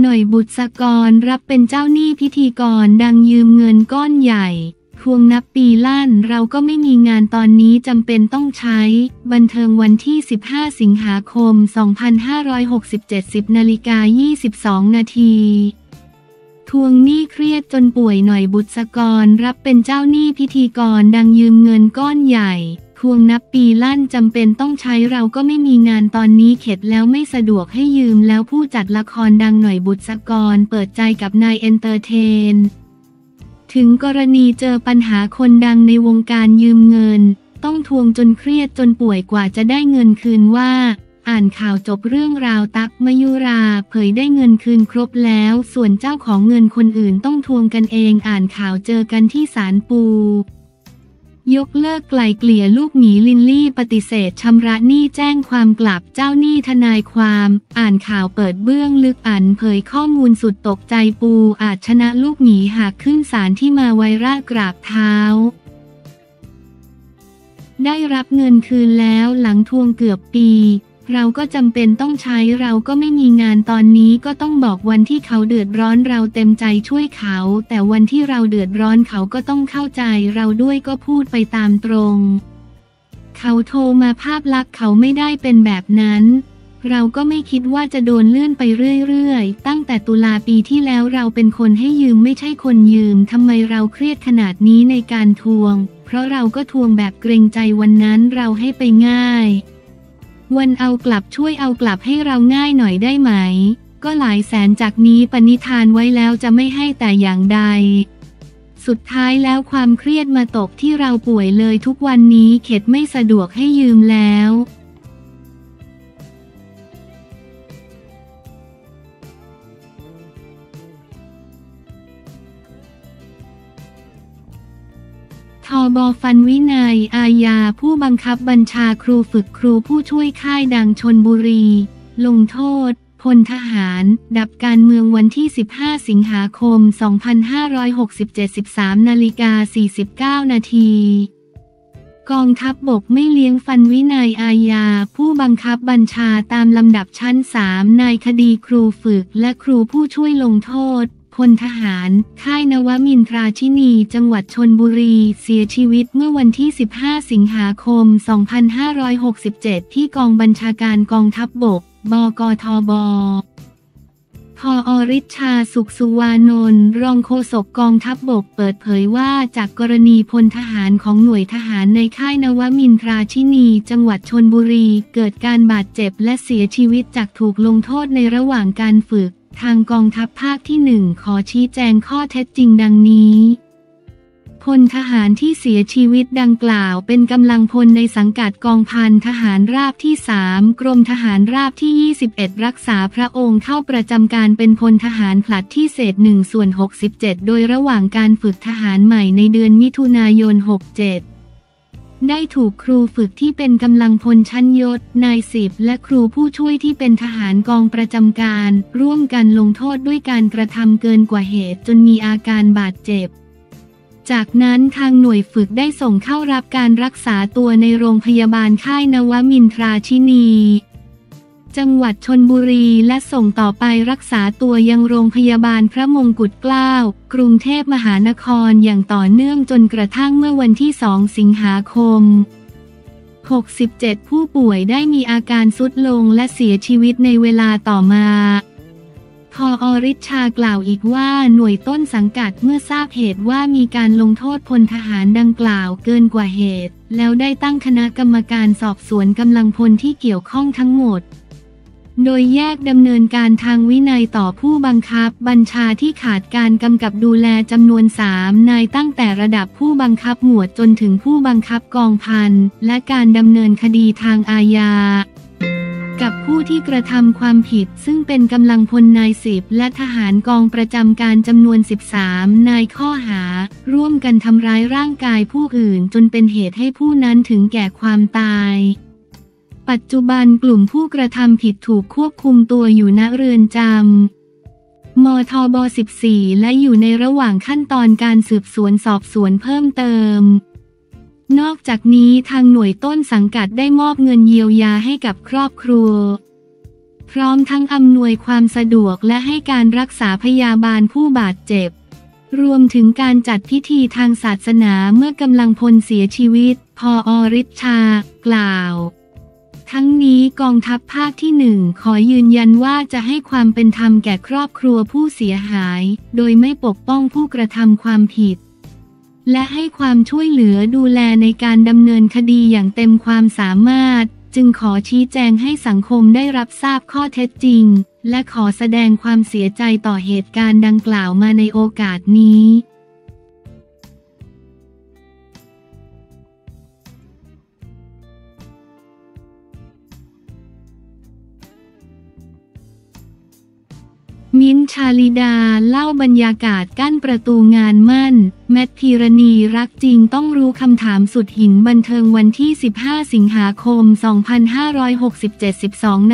หน่อยบุษกรรับเป็นเจ้าหนี้พิธีกรดังยืมเงินก้อนใหญ่ทวงนับปีลั่นเราก็ไม่มีงานตอนนี้จำเป็นต้องใช้บันเทิงวันที่15สิงหาคม2567 10:22 นาทีทวงหนี้เครียดจนป่วยหน่อยบุษกรรับเป็นเจ้าหนี้พิธีกรดังยืมเงินก้อนใหญ่ทวงนับปีลั่นจำเป็นต้องใช้เราก็ไม่มีงานตอนนี้เข็ดแล้วไม่สะดวกให้ยืมแล้วผู้จัดละครดังหน่อยบุษกรเปิดใจกับนายเอนเตอร์เทนถึงกรณีเจอปัญหาคนดังในวงการยืมเงินต้องทวงจนเครียดจนป่วยกว่าจะได้เงินคืนว่าอ่านข่าวจบเรื่องราวตั๊กมยุราเผยได้เงินคืนครบแล้วส่วนเจ้าของเงินคนอื่นต้องทวงกันเองอ่านข่าวเจอกันที่ศาลปูยกเลิกไกล่เกลี่ยลูกหมีลินลี่ปฏิเสธชำระหนี้แจ้งความกลับเจ้าหนี้ทนายความอ่านข่าวเปิดเบื้องลึกอันเผยข้อมูลสุดตกใจปูอาจชนะลูกหมีหากขึ้นศาลที่มาไวราชกราบเท้าได้รับเงินคืนแล้วหลังทวงเกือบปีเราก็จำเป็นต้องใช้เราก็ไม่มีงานตอนนี้ก็ต้องบอกวันที่เขาเดือดร้อนเราเต็มใจช่วยเขาแต่วันที่เราเดือดร้อนเขาก็ต้องเข้าใจเราด้วยก็พูดไปตามตรงเขาโทรมาภาพลักษณ์เขาไม่ได้เป็นแบบนั้นเราก็ไม่คิดว่าจะโดนเลื่อนไปเรื่อยๆตั้งแต่ตุลาปีที่แล้วเราเป็นคนให้ยืมไม่ใช่คนยืมทำไมเราเครียดขนาดนี้ในการทวงเพราะเราก็ทวงแบบเกรงใจวันนั้นเราให้ไปง่ายวันเอากลับช่วยเอากลับให้เราง่ายหน่อยได้ไหมก็หลายแสนจากนี้ปณิธานไว้แล้วจะไม่ให้แต่อย่างใดสุดท้ายแล้วความเครียดมาตกที่เราป่วยเลยทุกวันนี้เข็ดไม่สะดวกให้ยืมแล้วทบ.ฟันวินัยอาญาผู้บังคับบัญชาครูฝึกครูผู้ช่วยค่ายดังชลบุรีลงโทษพลทหารดับการเมืองวันที่15สิงหาคม2567 13:49 นาทีกองทัพบกไม่เลี้ยงฟันวินัยอาญาผู้บังคับบัญชาตามลำดับชั้น3ในคดีครูฝึกและครูผู้ช่วยลงโทษพลทหารค่ายนวมินทราชินีจังหวัดชลบุรีเสียชีวิตเมื่อวันที่15สิงหาคม2567ที่กองบัญชาการกองทัพบกบกทบ.ผอ.ฤทธาสุขสุวานนท์รองโฆษกกองทัพบกเปิดเผยว่าจากกรณีพลทหารของหน่วยทหารในค่ายนวมินทราชินีจังหวัดชลบุรีเกิดการบาดเจ็บและเสียชีวิตจากถูกลงโทษในระหว่างการฝึกทางกองทัพภาคที่1ขอชี้แจงข้อเท็จจริงดังนี้พลทหารที่เสียชีวิตดังกล่าวเป็นกำลังพลในสังกัดกองพันทหารราบที่3กรมทหารราบที่21รักษาพระองค์เข้าประจำการเป็นพลทหารผลัดที่เศษ1/67โดยระหว่างการฝึกทหารใหม่ในเดือนมิถุนายน67ได้ถูกครูฝึกที่เป็นกำลังพลชั้นยศนาย10และครูผู้ช่วยที่เป็นทหารกองประจำการร่วมกันลงโทษด้วยการกระทำเกินกว่าเหตุจนมีอาการบาดเจ็บจากนั้นทางหน่วยฝึกได้ส่งเข้ารับการรักษาตัวในโรงพยาบาลค่ายนวมินทราชินีจังหวัดชลบุรีและส่งต่อไปรักษาตัวยังโรงพยาบาลพระมงกุฎเกล้ากรุงเทพมหานครอย่างต่อเนื่องจนกระทั่งเมื่อวันที่2สิงหาคม67ผู้ป่วยได้มีอาการทรุดลงและเสียชีวิตในเวลาต่อมาผอ.ฤทธากล่าวอีกว่าหน่วยต้นสังกัดเมื่อทราบเหตุว่ามีการลงโทษพลทหารดังกล่าวเกินกว่าเหตุแล้วได้ตั้งคณะกรรมการสอบสวนกำลังพลที่เกี่ยวข้องทั้งหมดโดยแยกดำเนินการทางวินัยต่อผู้บังคับบัญชาที่ขาดการกำกับดูแลจำนวน3นายตั้งแต่ระดับผู้บังคับหมวดจนถึงผู้บังคับกองพันและการดำเนินคดีทางอาญากับผู้ที่กระทำความผิดซึ่งเป็นกำลังพลนาย10และทหารกองประจำการจำนวน13นายข้อหาร่วมกันทำร้ายร่างกายผู้อื่นจนเป็นเหตุให้ผู้นั้นถึงแก่ความตายปัจจุบันกลุ่มผู้กระทำผิดถูกควบคุมตัวอยู่ณเรือนจำมทบ14และอยู่ในระหว่างขั้นตอนการสืบสวนสอบสวนเพิ่มเติมนอกจากนี้ทางหน่วยต้นสังกัดได้มอบเงินเยียวยาให้กับครอบครัวพร้อมทั้งอำนวยความสะดวกและให้การรักษาพยาบาลผู้บาดเจ็บรวมถึงการจัดพิธีทางศาสนาเมื่อกำลังพลเสียชีวิตผอ.ฤทธากล่าวทั้งนี้กองทัพภาคที่1ขอยืนยันว่าจะให้ความเป็นธรรมแก่ครอบครัวผู้เสียหายโดยไม่ปกป้องผู้กระทำความผิดและให้ความช่วยเหลือดูแลในการดำเนินคดีอย่างเต็มความสามารถจึงขอชี้แจงให้สังคมได้รับทราบข้อเท็จจริงและขอแสดงความเสียใจต่อเหตุการณ์ดังกล่าวมาในโอกาสนี้มิ้นท์ ชาลิดาเล่าบรรยากาศกั้นประตูงานมั่นแมท พีรณีรักจริงต้องรู้คำถามสุดหินบันเทิงวันที่15สิงหาคม2567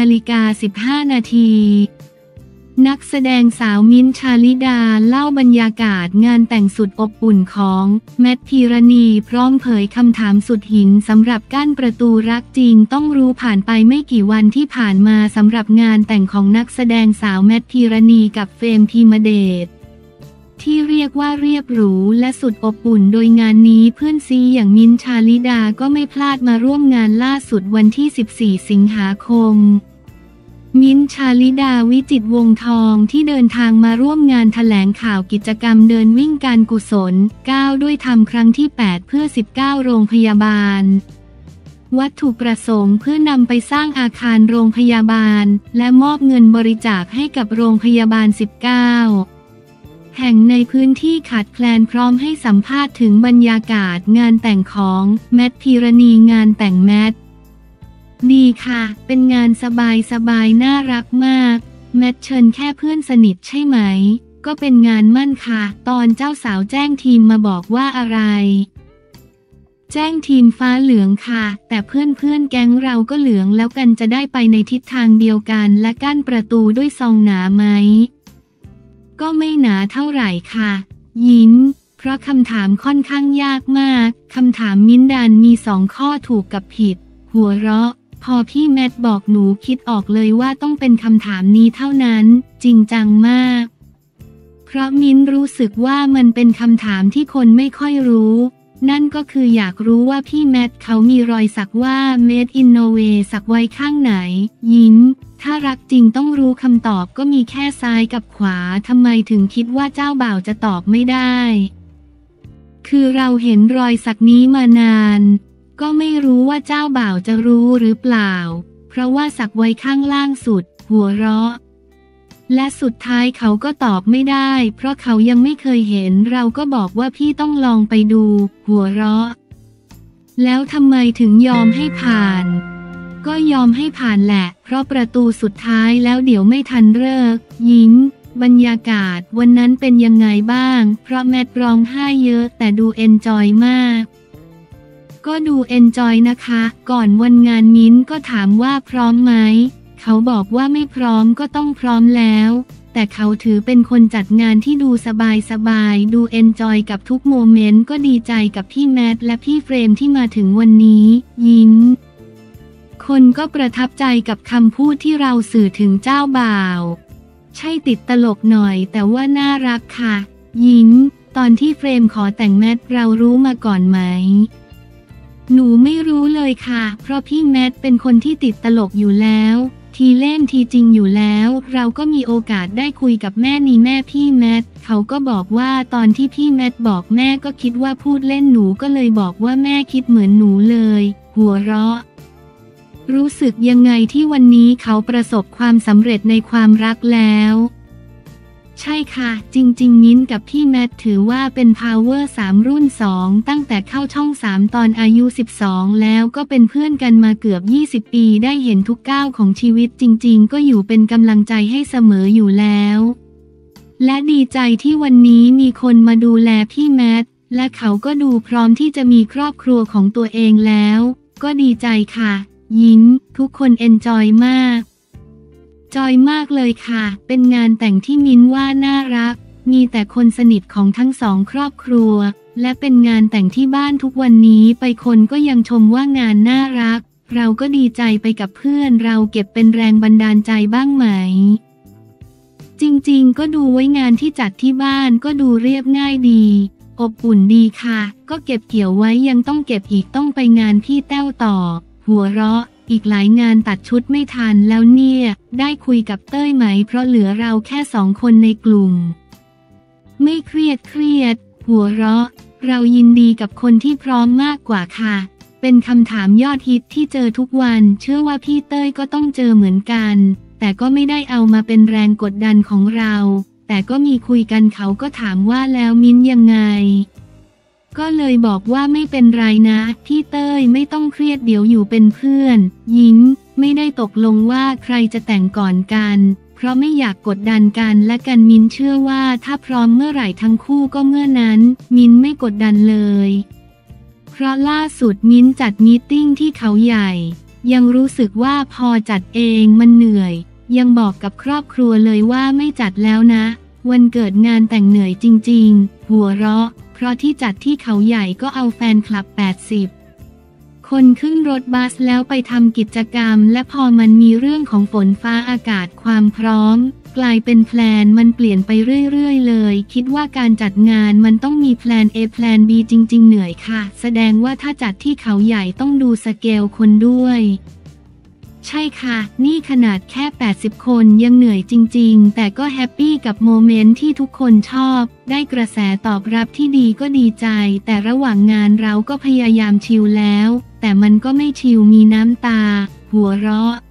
12:15 นาทีนักแสดงสาวมิ้นท์ ชาลิดาเล่าบรรยากาศงานแต่งสุดอบอุ่นของแมท พีรณีพร้อมเผยคำถามสุดหินสำหรับกั้นประตูรักจริงต้องรู้ผ่านไปไม่กี่วันที่ผ่านมาสำหรับงานแต่งของนักแสดงสาวแมท พีรณีกับเฟรม พิมเดชที่เรียกว่าเรียบหรูและสุดอบอุ่นโดยงานนี้เพื่อนซีอย่างมิ้นท์ ชาลิดาก็ไม่พลาดมาร่วมงานล่าสุดวันที่14สิงหาคมมิ้นท์ ชาลิดาวิจิตรวงศ์ทองที่เดินทางมาร่วมงานแถลงข่าวกิจกรรมเดินวิ่งการกุศล9ด้วยธรรมครั้งที่8เพื่อ19โรงพยาบาลวัตถุประสงค์เพื่อนำไปสร้างอาคารโรงพยาบาลและมอบเงินบริจาคให้กับโรงพยาบาล19แห่งในพื้นที่ขาดแคลนพร้อมให้สัมภาษณ์ถึงบรรยากาศงานแต่งของแมท พีรณีงานแต่งแมทดีค่ะเป็นงานสบายน่ารักมากแมทเชิญแค่เพื่อนสนิทใช่ไหมก็เป็นงานมั่นค่ะตอนเจ้าสาวแจ้งทีมมาบอกว่าอะไรแจ้งทีมฟ้าเหลืองค่ะแต่เพื่อนแก๊งเราก็เหลืองแล้วกันจะได้ไปในทิศทางเดียวกันและกั้นประตูด้วยซองหนาไหมก็ไม่หนาเท่าไหร่ค่ะยิ้มเพราะคำถามค่อนข้างยากมากคำถามมิ้นดันมี2ข้อถูกกับผิดหัวเราะพอพี่แมทบอกหนูคิดออกเลยว่าต้องเป็นคำถามนี้เท่านั้นจริงจังมากเพราะมิ้นรู้สึกว่ามันเป็นคำถามที่คนไม่ค่อยรู้นั่นก็คืออยากรู้ว่าพี่แมทเขามีรอยสักว่า Made in Norway สักไว้ข้างไหนยิ้มถ้ารักจริงต้องรู้คำตอบก็มีแค่ซ้ายกับขวาทำไมถึงคิดว่าเจ้าบ่าวจะตอบไม่ได้คือเราเห็นรอยสักนี้มานานก็ไม่รู้ว่าเจ้าบ่าวจะรู้หรือเปล่าเพราะว่าสักไว้ข้างล่างสุดหัวเราะและสุดท้ายเขาก็ตอบไม่ได้เพราะเขายังไม่เคยเห็นเราก็บอกว่าพี่ต้องลองไปดูหัวเราะแล้วทำไมถึงยอมให้ผ่านก็ยอมให้ผ่านแหละเพราะประตูสุดท้ายแล้วเดี๋ยวไม่ทันเลิกยิ้มบรรยากาศวันนั้นเป็นยังไงบ้างเพราะแมทร้องไห้เยอะแต่ดูเอนจอยมากก็ดูเอนจอยนะคะก่อนวันงานมิ้นก็ถามว่าพร้อมไหมเขาบอกว่าไม่พร้อมก็ต้องพร้อมแล้วแต่เขาถือเป็นคนจัดงานที่ดูสบายดูเอนจอยกับทุกโมเมนต์ก็ดีใจกับพี่แมทและพี่เฟรมที่มาถึงวันนี้ยิ้มคนก็ประทับใจกับคำพูดที่เราสื่อถึงเจ้าบ่าวใช่ติดตลกหน่อยแต่ว่าน่ารักค่ะยิ้มตอนที่เฟรมขอแต่งแมทเรารู้มาก่อนไหมหนูไม่รู้เลยค่ะเพราะพี่แมทเป็นคนที่ติดตลกอยู่แล้วทีเล่นทีจริงอยู่แล้วเราก็มีโอกาสได้คุยกับแม่พี่แมทเขาก็บอกว่าตอนที่พี่แมทบอกแม่ก็คิดว่าพูดเล่นหนูก็เลยบอกว่าแม่คิดเหมือนหนูเลยหัวเราะรู้สึกยังไงที่วันนี้เขาประสบความสำเร็จในความรักแล้วใช่ค่ะจริงๆมิ้นกับพี่แมทถือว่าเป็น Power 3 รุ่น 2ตั้งแต่เข้าช่อง3ตอนอายุ12แล้วก็เป็นเพื่อนกันมาเกือบ20ปีได้เห็นทุกก้าวของชีวิตจริงๆก็อยู่เป็นกำลังใจให้เสมออยู่แล้วและดีใจที่วันนี้มีคนมาดูแลพี่แมทและเขาก็ดูพร้อมที่จะมีครอบครัวของตัวเองแล้วก็ดีใจค่ะยิ้มทุกคนเอนจอยมากจอยมากเลยค่ะเป็นงานแต่งที่มิ้นว่าน่ารักมีแต่คนสนิทของทั้งสองครอบครัวและเป็นงานแต่งที่บ้านทุกวันนี้ไปคนก็ยังชมว่างานน่ารักเราก็ดีใจไปกับเพื่อนเราเก็บเป็นแรงบันดาลใจบ้างไหมจริงๆก็ดูไว้งานที่จัดที่บ้านก็ดูเรียบง่ายดีอบอุ่นดีค่ะก็เก็บเกี่ยวไว้ยังต้องเก็บอีกต้องไปงานพี่แต้วต่อหัวเราะอีกหลายงานตัดชุดไม่ทันแล้วเนี่ยได้คุยกับเต้ยไหมเพราะเหลือเราแค่2 คนในกลุ่มไม่เครียดหัวเราะเรายินดีกับคนที่พร้อมมากกว่าค่ะเป็นคำถามยอดฮิตที่เจอทุกวันเชื่อว่าพี่เต้ยก็ต้องเจอเหมือนกันแต่ก็ไม่ได้เอามาเป็นแรงกดดันของเราแต่ก็มีคุยกันเขาก็ถามว่าแล้วมิ้นยังไงก็เลยบอกว่าไม่เป็นไรนะพี่เต้ยไม่ต้องเครียดเดี๋ยวอยู่เป็นเพื่อนยิ้มไม่ได้ตกลงว่าใครจะแต่งก่อนกันเพราะไม่อยากกดดันกันและกันมิ้นเชื่อว่าถ้าพร้อมเมื่อไหร่ทั้งคู่ก็เมื่อนั้นมิ้นไม่กดดันเลยเพราะล่าสุดมิ้นจัดมีตติ้งที่เขาใหญ่ยังรู้สึกว่าพอจัดเองมันเหนื่อยยังบอกกับครอบครัวเลยว่าไม่จัดแล้วนะวันเกิดงานแต่งเหนื่อยจริงๆหัวเราะเพราะที่จัดที่เขาใหญ่ก็เอาแฟนคลับ80 คนขึ้นรถบัสแล้วไปทำกิจกรรมและพอมันมีเรื่องของฝนฟ้าอากาศความพร้อมกลายเป็นแพลนมันเปลี่ยนไปเรื่อยๆเลยคิดว่าการจัดงานมันต้องมีแพลน A แพลน B จริงๆเหนื่อยค่ะแสดงว่าถ้าจัดที่เขาใหญ่ต้องดูสเกลคนด้วยใช่ค่ะนี่ขนาดแค่80 คนยังเหนื่อยจริงๆแต่ก็แฮปปี้กับโมเมนต์ที่ทุกคนชอบได้กระแสตอบรับที่ดีก็ดีใจแต่ระหว่างงานเราก็พยายามชิลแล้วแต่มันก็ไม่ชิลมีน้ำตาหัวเราะ